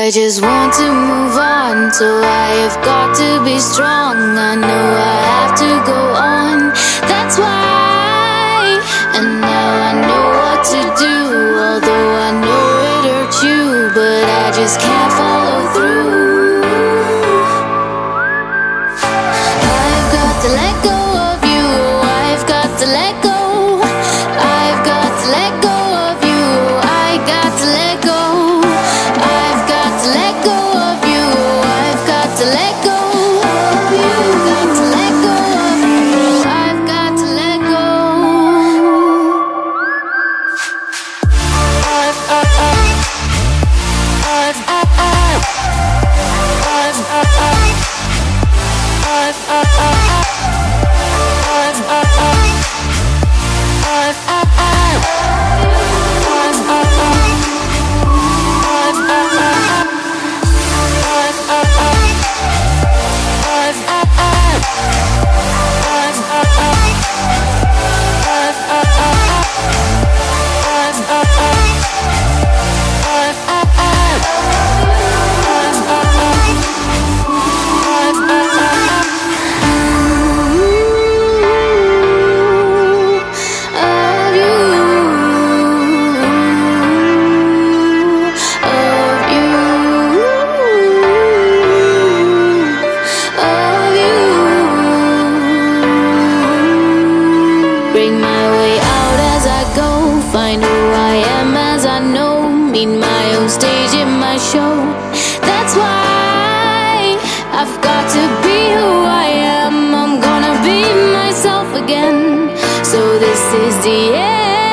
I just want to move on, so I have got to be strong. I know I have to go on, that's why. And now I know what to do, although I know it hurts you, but I just can't follow through. I've got to let go of you, I've got to let go. I've got to let go of you, I got to let go. I've got to let go of you, I've got to let go of you. Got to let go of you, I've got to let go. Bring my way out as I go, find who I am as I know, meet my own stage in my show. That's why I've got to be who I am, I'm gonna be myself again. So this is the end.